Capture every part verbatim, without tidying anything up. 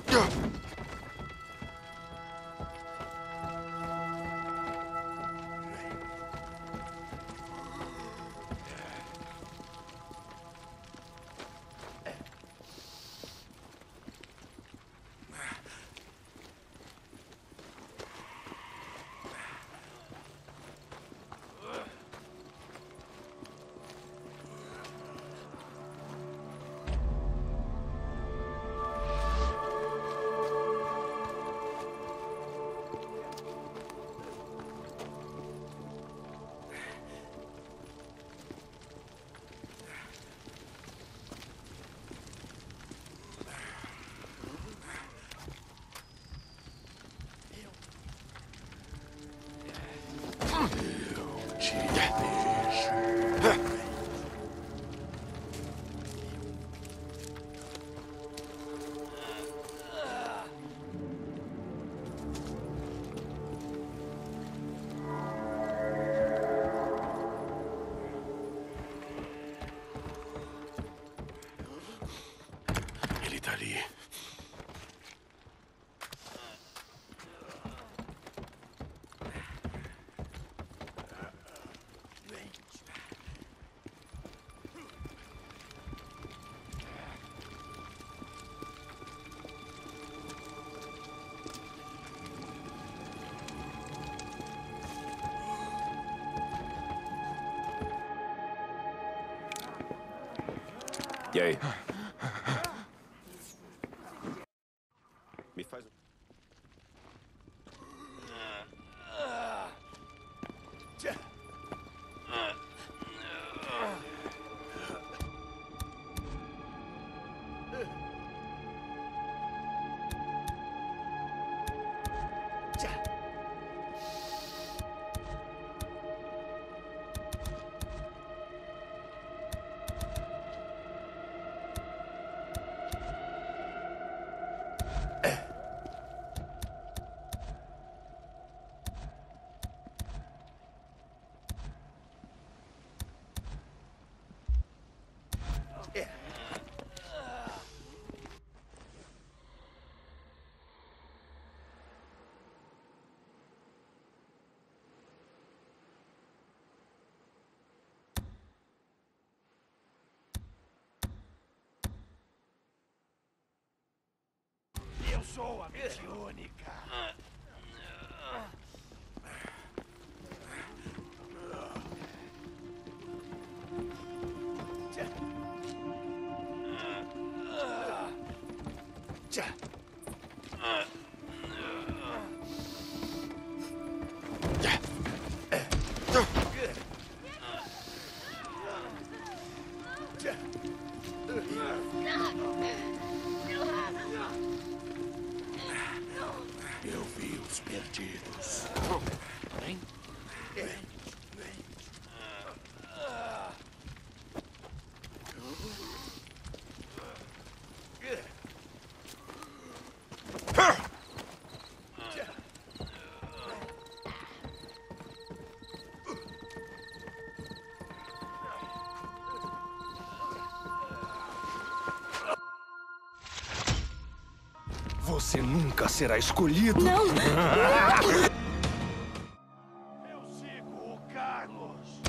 Ele tá ali. E aí? Me faz um... Eu sou a mente única. Eu vi os perdidos. Vem. Vem. Você nunca será escolhido. Não! Eu sigo o Carlos.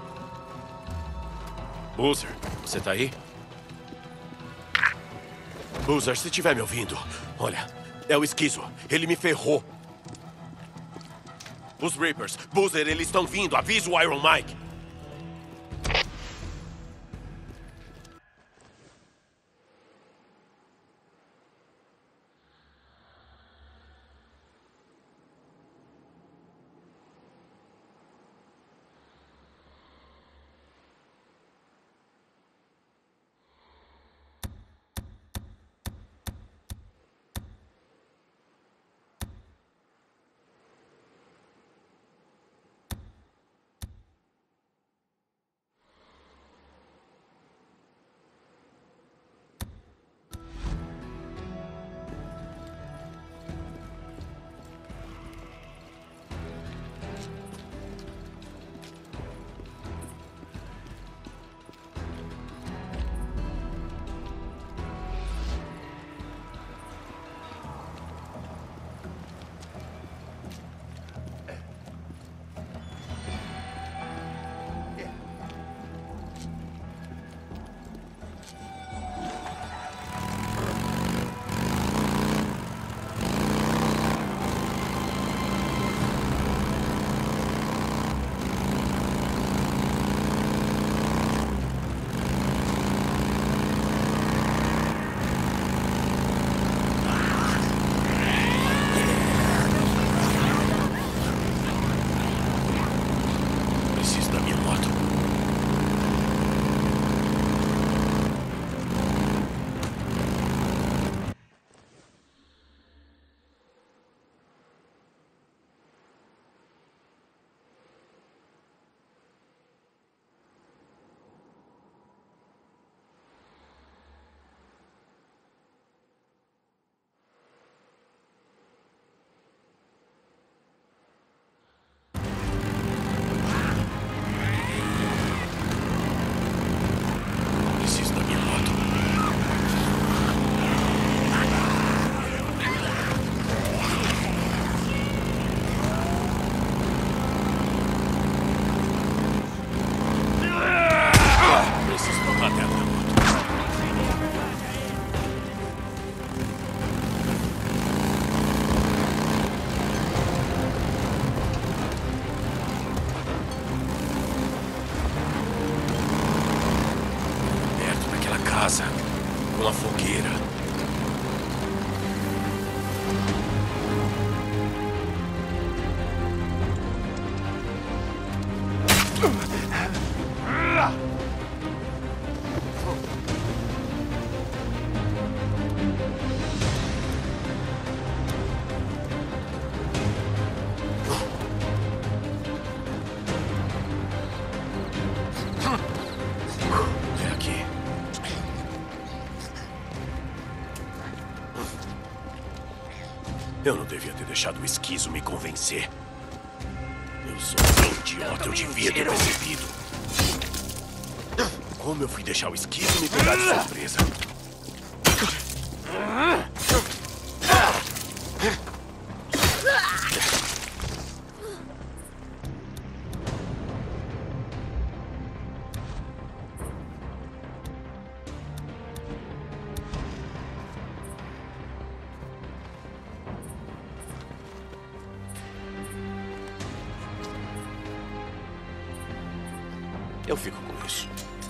Boozer, você tá aí? Boozer, se estiver me ouvindo, olha, é o Esquizo. Ele me ferrou. Os Reapers, Boozer, eles estão vindo. Avisa o Iron Mike. Com a fogueira. Eu não devia ter deixado o Esquizo me convencer. Eu sou um idiota, eu devia ter percebido. Como eu fui deixar o Esquizo me pegar de surpresa? Eu fico com isso.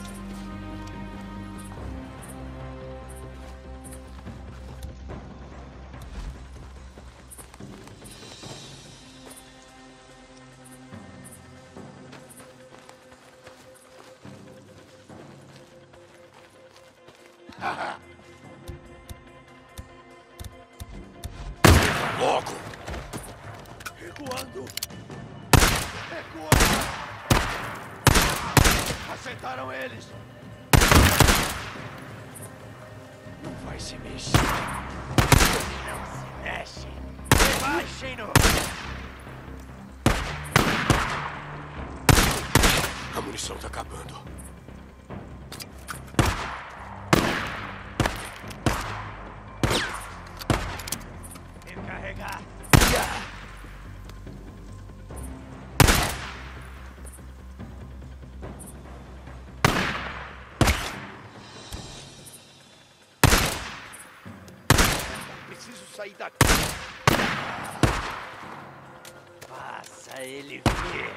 Logo! Recuando! Recuando! Aceitaram eles! Não vai se mexer! Não se mexe! Rebaixem-no! A munição tá acabando. Recarregar! Preciso sair daqui. Faça ele ver.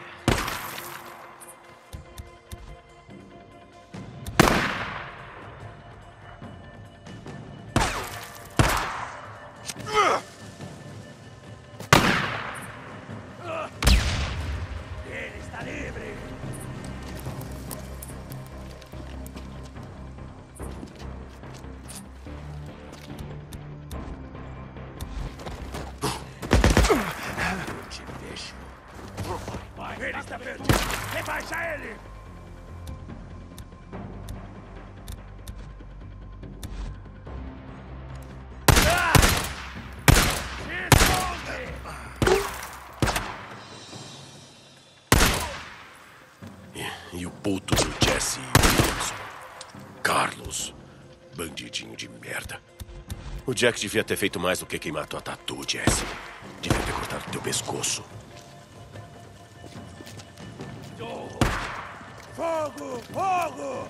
Ele está livre. Eu te deixo. Vai, vai, ele está perdido. Rebaixa ele. Ah! Se esconde! E, e o puto do Jesse Williamson. Carlos. Bandidinho de merda. O Jack devia ter feito mais do que queimar tua tatu, Jesse. Devia ter cortado teu pescoço. Fogo! Fogo!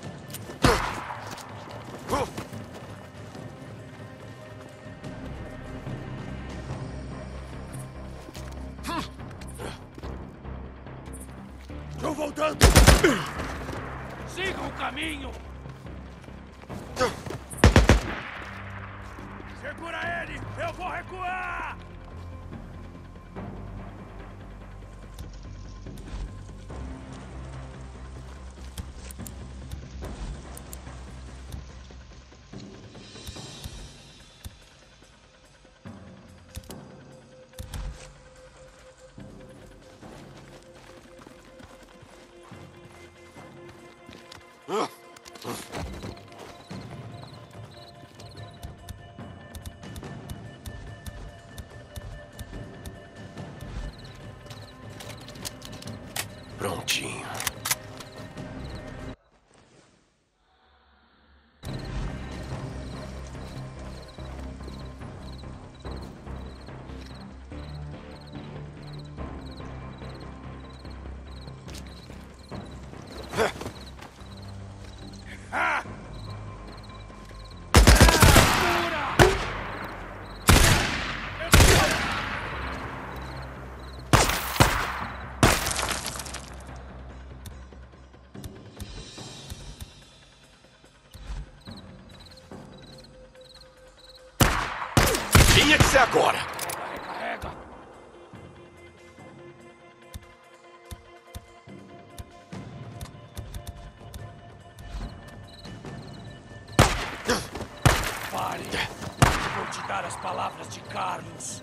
Estou voltando. Siga o caminho! Segura ele! Eu vou recuar! Prontinho. Tinha que ser agora. Recarrega! Pare! Vou te dar as palavras de Carlos.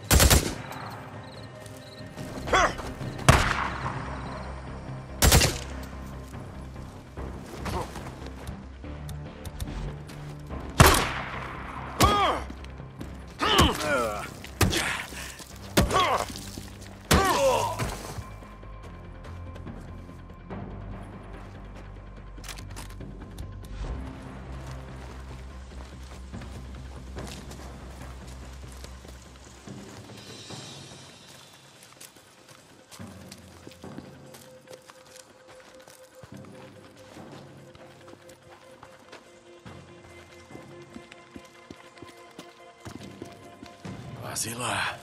Quase lá.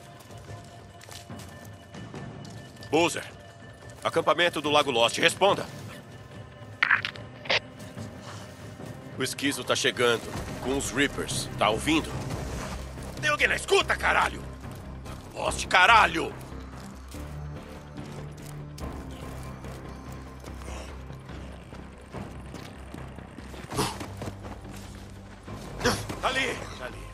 Boozer. Acampamento do Lago Lost. Responda. O esquizo tá chegando. Com os Reapers. Tá ouvindo? Tem alguém na escuta, caralho? Lost, caralho! Ali, ali.